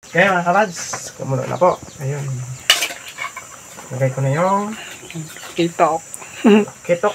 Okay mga kabads, kumulo na po. Ayun. Lagay ko na yung Kitok. kitok.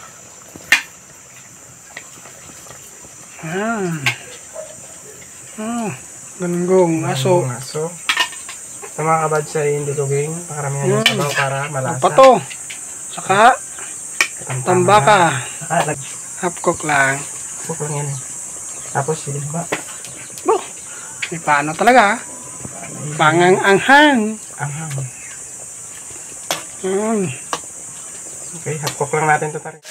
Ganunggong, aso. Aso. Ito mga kabads ay hindi tuging. Pakaramihan yung sabaw para malasa. Apa to? Saka, tambaka. Half cook lang. Cook lang yan. Tapos silid ba? May paano talaga. Pangang-anghang. Anghang. Mm. Okay, half cook lang natin ito tayo.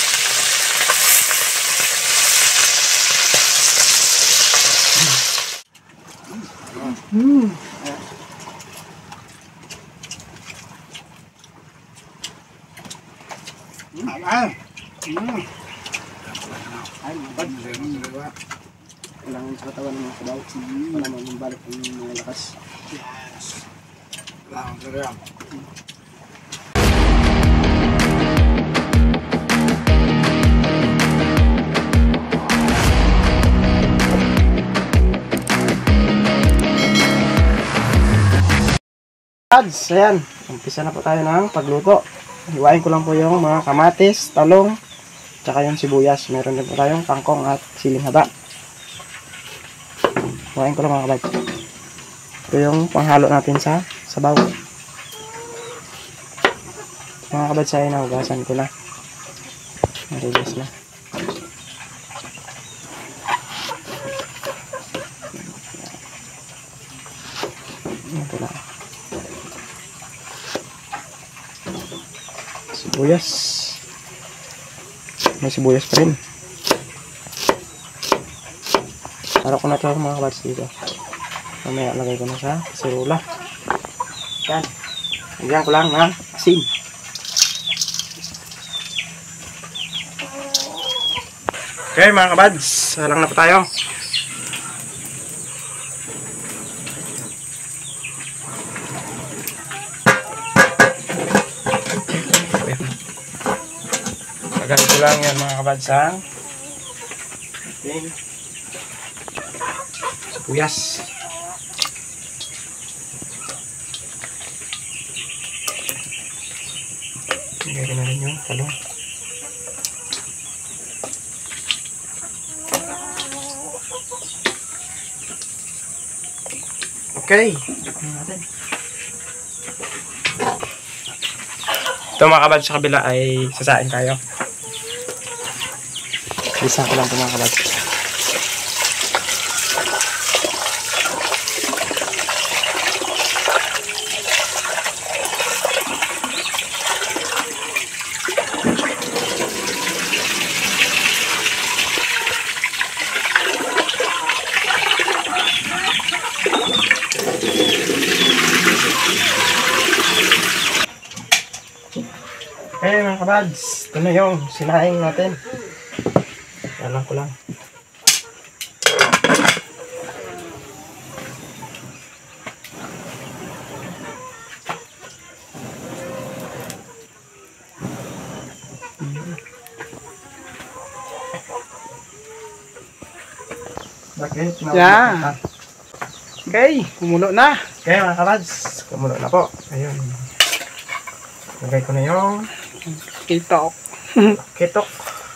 Kailangan sa katawan ng mga sabaw para mabalik ang mga lakas. Yes. Lang, sarap. Ayan, umpisa na po tayo ng pagluto. Hiwain ko lang po yung mga kamatis, talong, tsaka yung sibuyas. Meron din po tayong kangkong at siling haba. Hiwain ko lang mga kabad. Ito yung panghalo natin sa sabaw. Mga kabad, sa inahugasan ko na. Marigas na. Ito na. Sibuyas. May sibuyas pa rin. Harap ko na ito mga kabats dito. Mamaya lagay ko na sa sirula. Yan. Lagyan ko lang ng asin. Okay mga kabads, salang na po tayo. Lagay ko lang yan mga kabads ang sibuyas. Lagay ko na rin yung talong. Okay. Ito mga kabads, sa kabila ay sasain tayo. Isa ko lang ito mga kabads. Okay mga kabads, ito na yung sinaing natin. Alam ko lang. Bakit? Yeah. Okay, kumulo na. Okay mga kabads, kumulo na po. Ayun. Lagay ko na yung Kitok. kitok.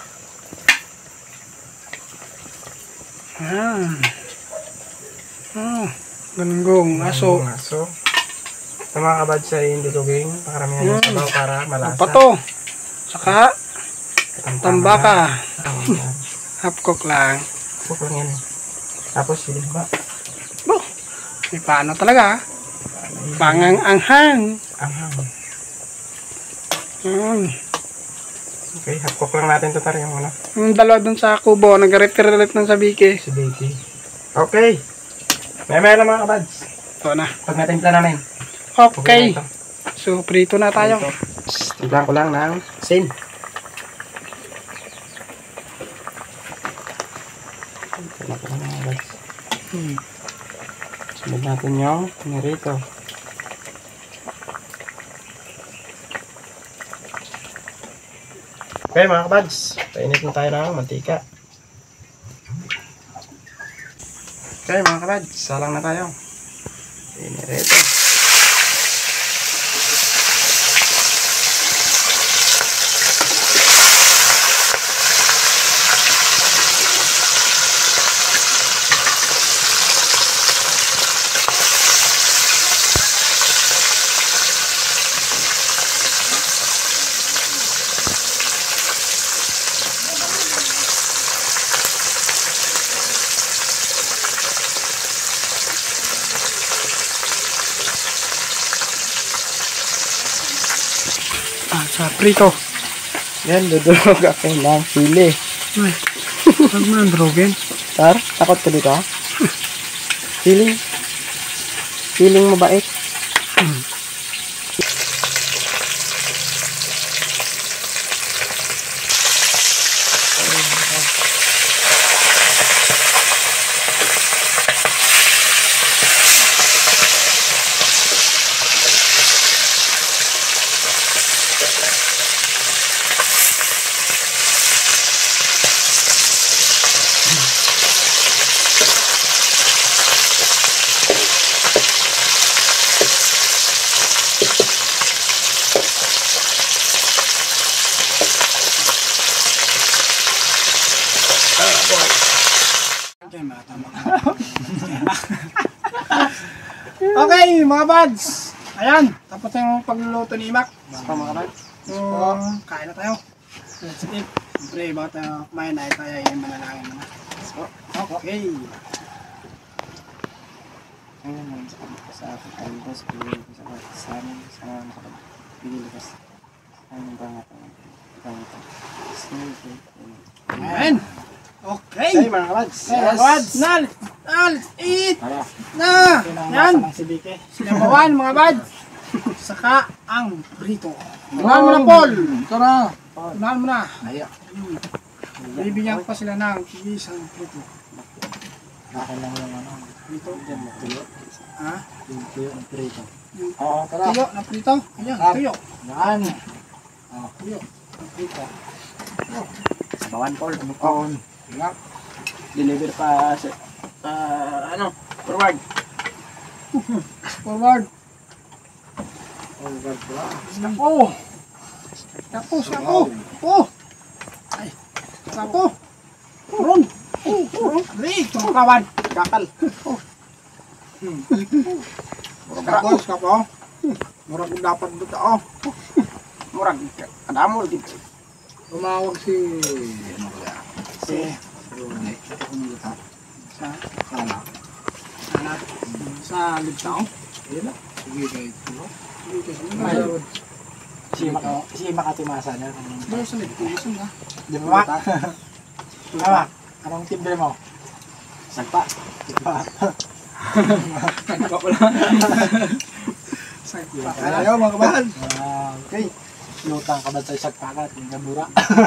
Ganunggong, aso. Aso. Ito mga kabads ay hindi tuging. Pakaramihan yung sabaw para malasa. Apa to? Saka, tambaka. Half cook lang. Cook lang yan. Tapos silid ba? May paano talaga. Pangang-anghang. Anghang. Okay, half cook lang natin ito tayo yung ano. yung dalawa dun sa kubo, nag-refer-refer ng sabiki. Si Becky. Okay. May lang mga kabads. Ito na. Pag natimpla namin. Okay. So, prito na tayo. Timplan ko lang ng asin. Timplan ko lang mga kabads. Sunod natin yung pinirito. Okay mga kabads, painit na tayo ng mantika. Okay mga kabads, salang na tayo. Pinirito. Sa prito. Yan, dudurog ako ng sili. Ay, huwag mo nang drogin. Sir, takot ka dito ha? Feeling? Feeling mabait? Okay, mga buds. Ayan, tapos yung pagluluto ni Imak. Basta mga kapag? Kain na tayo. Let's eat. Siyempre, bago tayo kumain na tayo ay manalangin muna. Okay. Ayun naman sa akin. Ayun ko sa amin. Sa mga kapag. Pililukas. Ayun ba nga ito? Ayan. Okay. Okay mga kapads. Mga buds. Let's eat. Na. Yan. Sinabawan mga buds. Saka ang prito. Tunahan mo na, Paul. Ito na. Tunahan mo na. Bibigyan ko pa sila ng isang prito. Akin lang yung ano. Prito. Tuyo. Ha? Yung tuyo ng prito. Oo, tuyo na prito. Ayan, tuyo. Yan. Tuyo. Prito. Sabawan Paul. Bukon. Deliver pa sa ano, forward. Forward. Forward pa. Sako. Oh. Ay. Sako. Ron. Rito kawan. Kakal. Murag kapo. Murag dapat dito. Murag kadamol dito. Tumawag si sa Libtao. Si Makatimasa niya. Pero sa Libtao na. Di ba? Tama. Anong timbre mo? Sagpa. Ayaw mga kabahan. Okay. Lutang ka ba sa sagpakat? Yung gabura.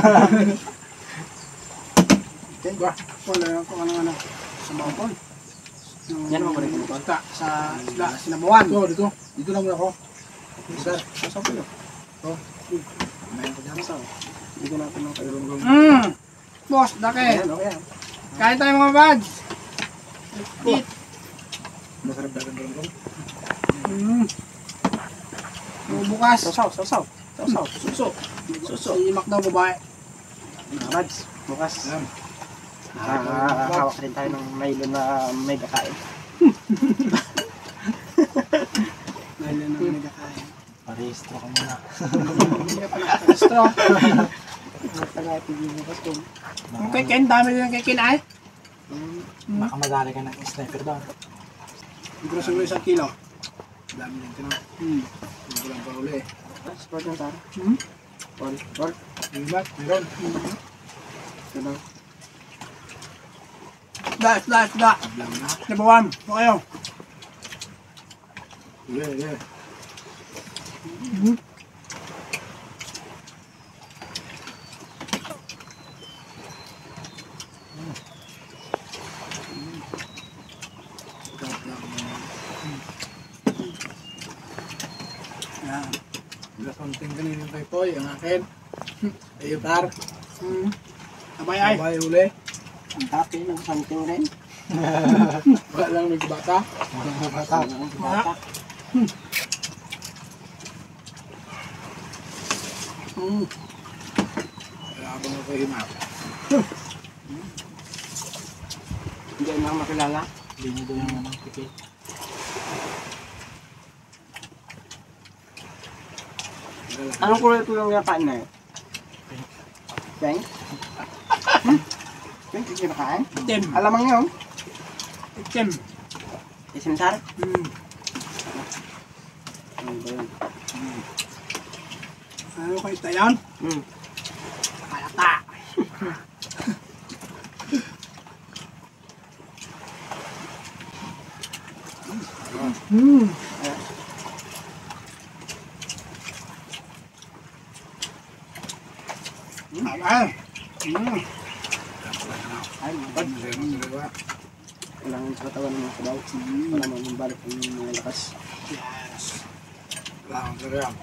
Okay. Wala ko ano. Sa bangkol. Yan mo rin ko. Sa sinabawan. Dito lang muna ako. Sir, sa ko yun. Mayroon ko dyan sa. Dito natin ng kalulunggong. Boss, dake. Okay. Kain tayo mga buds. Eat. Masarap dagang kalulunggong. Bukas. Sasaw. Suso. Si Imak daw babae. Mads, bukas. Hawak rin tayo ng Milo na may kakain. Dahil na nagkakain. Parehistro ka muna. Hindi ka pa nakakastro. Okay, Ken, dami din kay Ken ay. Baka madali ka ng sniper doon. Siguro 1 kilo. Dami din ito. Hindi lang pa uli. Sport lang tayo. Sport. Ibat, meron. Ganun. Isda. Nabawan. Okay. Yeah. Yan. Konting kanina kay Poy, ang akin. Ayutar. Abay ay. Abay uli. Ang akin, ang something rin. Wala lang may bata. Bata. Wala bang ako himap? Hindi na ako makilala. Hindi nyo doon yung namang piki. Anong kulay po yung yakaan na yun? Pink? Pink, hindi nakain? Itim. Alamang yun? Itim. Isim sar? Hmm. Ano ba yun? Ano kayo tayan? Kalata. Hmm. Ayan. Ay, mabag. Kailangan sa katawan ng mga sabaw. Para mamambalik ang mga lakas. Yes. Wala akong sarap.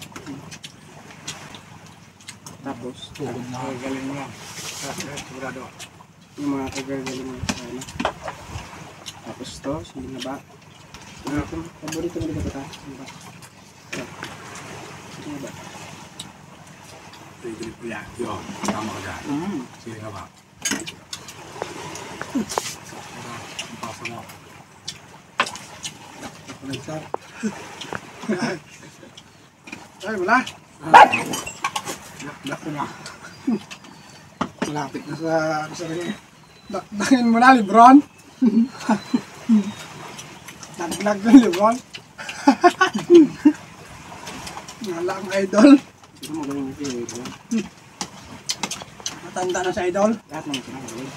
Tapos, Tugod na ako. Galing mo lang. Sigurado. yung mga kagagaling mo sa ano. Tapos to, siling na ba? Paborito mo dito ba? Siling ba? Siling na ba? Pwede ko yan. Yun. Tama ka dyan. Sige nga ba? Ang pasa mo. Nagsa. Ay, wala. Dakdak ko na. Malapit na sa rin. Dakdakin mo na, Lebron. Dakdak ko, Lebron. Wala ang idol. Ito mo galing ito yun. Matanda na sa idol. Lahat naman sila galing.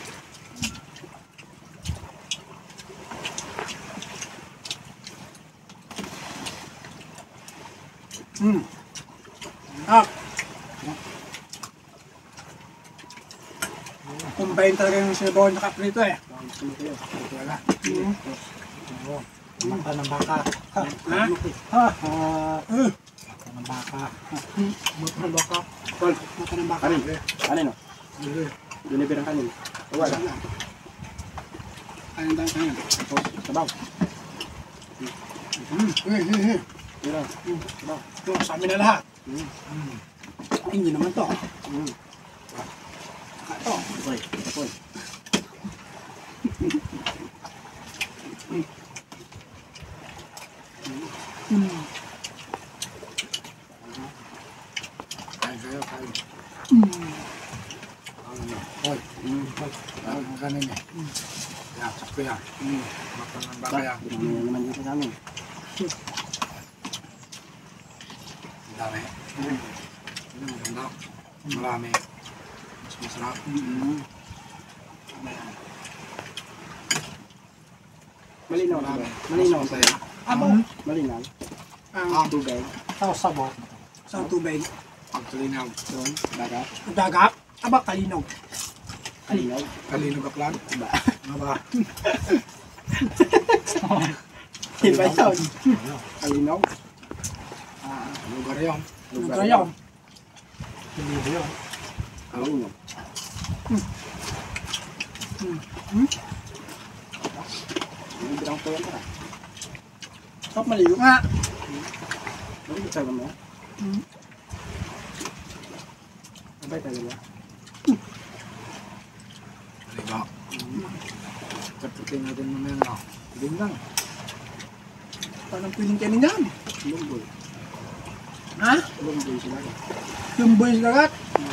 Ah. Combine talaga yung sinabaw na kaprito eh. Gusto mo kayo. Ito wala. Mata ng baka. Ha? Ha? Mata ng baka. Mata ng baka. Tol, mata ng baka. Kanin no? Deliver ang kanin. Wala. Kanin tayo kanin. Tapos, sabaw. Tira. Sabaw. Ito, sa amin na lahat. Hindi naman to. Saka to. Okay. Tapos. Kain kayo, kain. Hoy. Ang kanin eh. Yan, sakto yan. Mata ng baka yan. Dumi naman dito sa amin. Ang dami. Maganda. Marami. Mas masarap. Malinaw ba? Malinaw ba? Abo. Malinaw. Ang Tubig. sabo. Sa tubig. Ang kalinaw. Doon. Dagat. Dagat. Aba, kalinaw. Kalinaw. Kalinaw ka plan? Diba? Aba. Iba yun. Kalinaw. Lugar yun. Lugar yun. Hindi yun. Kalinaw. Ang birang po yan para. Stop, maligo nga. Ano ba mo? Abay talaga. Maligo. Kaputin natin mamaya na. Din lang. Parang piling kanin yan. Lumboy. Ha? Lumboy sila. Lumboy dagat.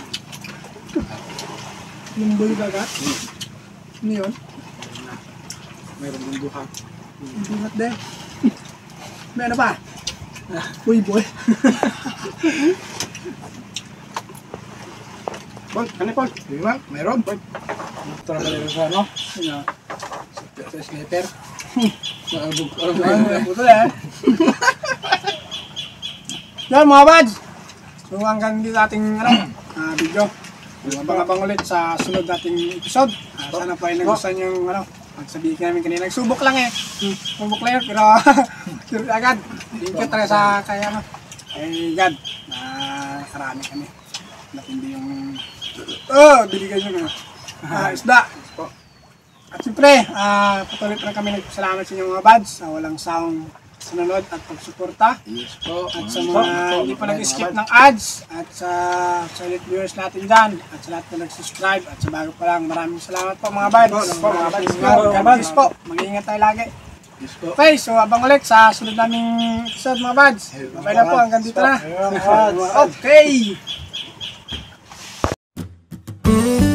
Lumboy dagat. Ano yun? Mayroon yung buhat. Buhat din. May ano pa? Uy boy. Paul, ano Paul? Di ba? Mayroon. Ito na pala sa ano? Sa sniper. Puto na eh. Yan mga bads. So hanggang dito ating video. Abang-abang ulit sa sunod nating episode. Sana po ay nagustuhan yung pagsabihin namin kanina. Nagsubok lang eh. Subok lang yun pero sure agad. Thank you talaga sa kaya God. Nakarami kami. Matindi yung binigay nyo na isda. At siyempre, patuloy pa rin kami nagpasalamat sa inyo mga buds sa walang sawang sunod at pagsuporta. Yes po. At sa mga hindi pa nag-skip ng ads at sa solid viewers natin dyan at sa lahat na nag-subscribe at sa bago pa lang, maraming salamat po mga buds. Mga buds, God bless po. Mag-iingat tayo lagi. Yes po. Okay, so abang ulit sa sunod naming episode mga buds. Bye na po, hanggang dito na. Okay!